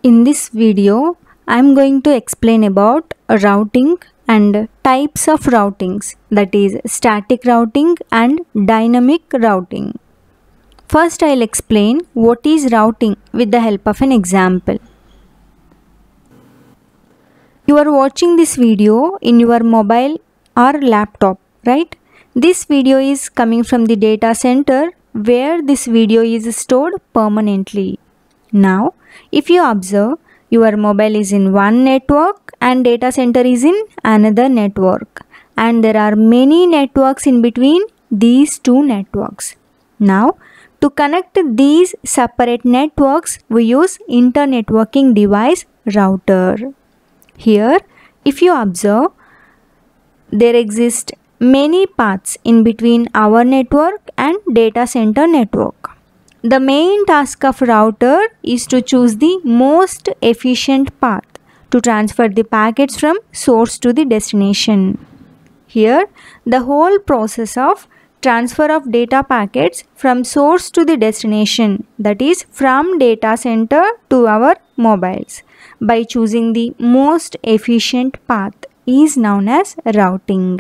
In this video, I am going to explain about routing and types of routings, that is static routing and dynamic routing. First, I will explain what is routing with the help of an example. You are watching this video in your mobile or laptop, right? This video is coming from the data center where this video is stored permanently. Now, if you observe, your mobile is in one network and data center is in another network, and there are many networks in between these two networks. Now, to connect these separate networks, we use internetworking device router. Here, if you observe, there exist many paths in between our network and data center network. The main task of router is to choose the most efficient path to transfer the packets from source to the destination. Here, the whole process of transfer of data packets from source to the destination, that is from data center to our mobiles, by choosing the most efficient path is known as routing.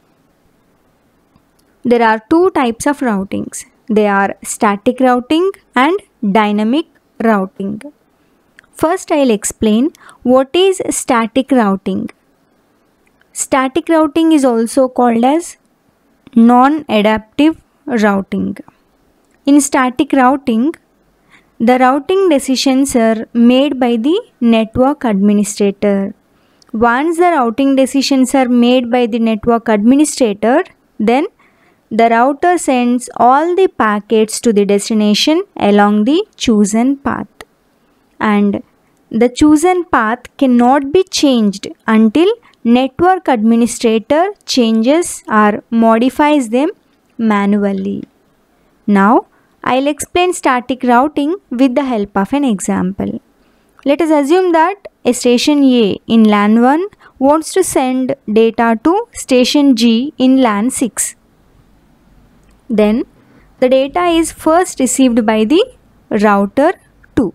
There are two types of routings. They are static routing and dynamic routing. First, I will explain what is static routing. Static routing is also called as non-adaptive routing. In static routing, the routing decisions are made by the network administrator. Once the routing decisions are made by the network administrator, then the router sends all the packets to the destination along the chosen path. And the chosen path cannot be changed until network administrator changes or modifies them manually. Now, I'll explain static routing with the help of an example. Let us assume that a station A in LAN 1 wants to send data to station G in LAN 6. Then, the data is first received by the router 2.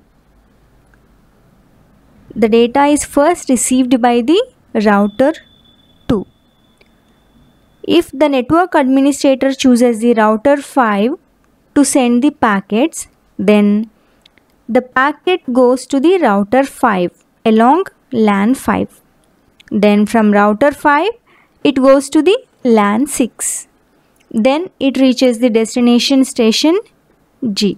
The data is first received by the router 2. If the network administrator chooses the router 5 to send the packets, then the packet goes to the router 5 along LAN 5. Then from router 5, it goes to the LAN 6. Then it reaches the destination station G.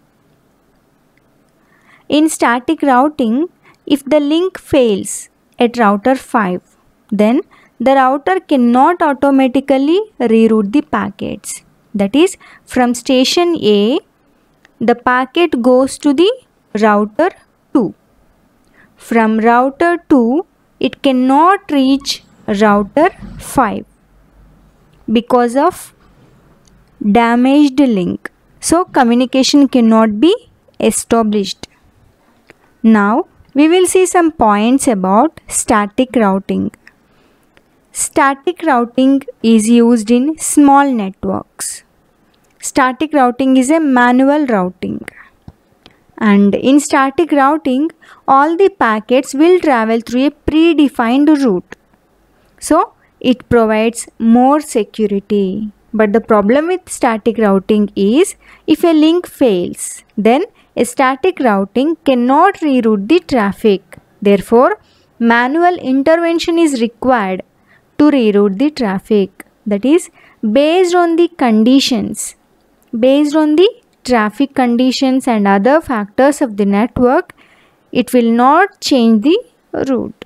In static routing, if the link fails at router 5, then the router cannot automatically reroute the packets. That is, from station A, the packet goes to the router 2. From router 2, it cannot reach router 5 because of damaged link. So, communication cannot be established. Now, we will see some points about static routing. Static routing is used in small networks. Static routing is a manual routing. And in static routing, all the packets will travel through a predefined route. So, it provides more security. But the problem with static routing is if a link fails, then a static routing cannot reroute the traffic. Therefore, manual intervention is required to reroute the traffic. That is, based on the conditions, based on the traffic conditions and other factors of the network, it will not change the route.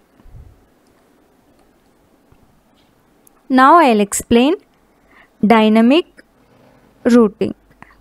Now I will explain dynamic routing.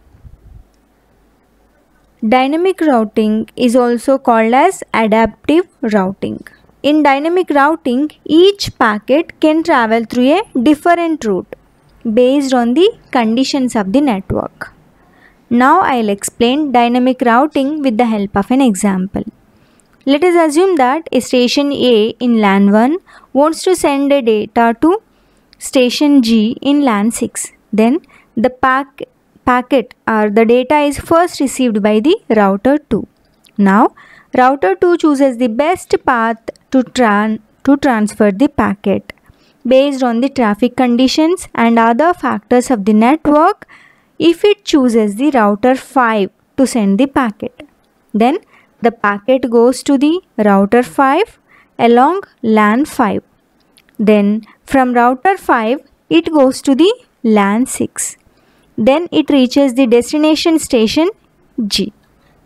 Dynamic routing is also called as adaptive routing. In dynamic routing, each packet can travel through a different route based on the conditions of the network. Now I will explain dynamic routing with the help of an example. Let us assume that a station A in LAN 1 wants to send a data to station G in LAN 6. Then the packet or the data is first received by the router 2. Now, router 2 chooses the best path to transfer the packet. Based on the traffic conditions and other factors of the network, if it chooses the router 5 to send the packet, then the packet goes to the router 5 along LAN 5. Then from router 5, it goes to the LAN 6. Then it reaches the destination station G.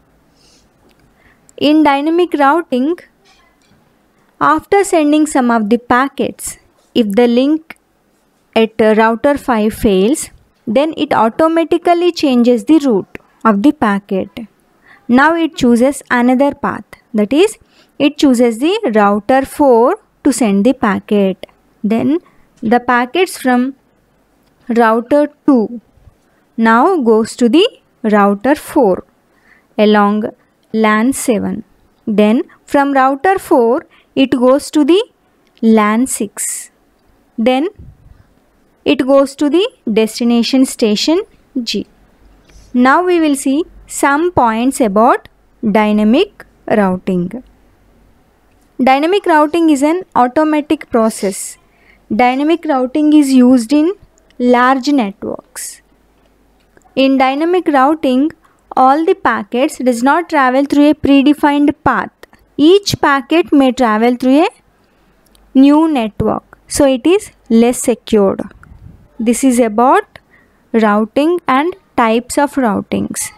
In dynamic routing, after sending some of the packets, if the link at router 5 fails, then it automatically changes the route of the packet. Now it chooses another path, that is, it chooses the router 4 to send the packet. Then the packets from router 2 now goes to the router 4 along LAN 7. Then from router 4 it goes to the LAN 6. Then it goes to the destination station G. Now we will see some points about dynamic routing. Dynamic routing is an automatic process. Dynamic routing is used in large networks. In dynamic routing, all the packets does not travel through a predefined path. Each packet may travel through a new network, so it is less secured. This is about routing and types of routings.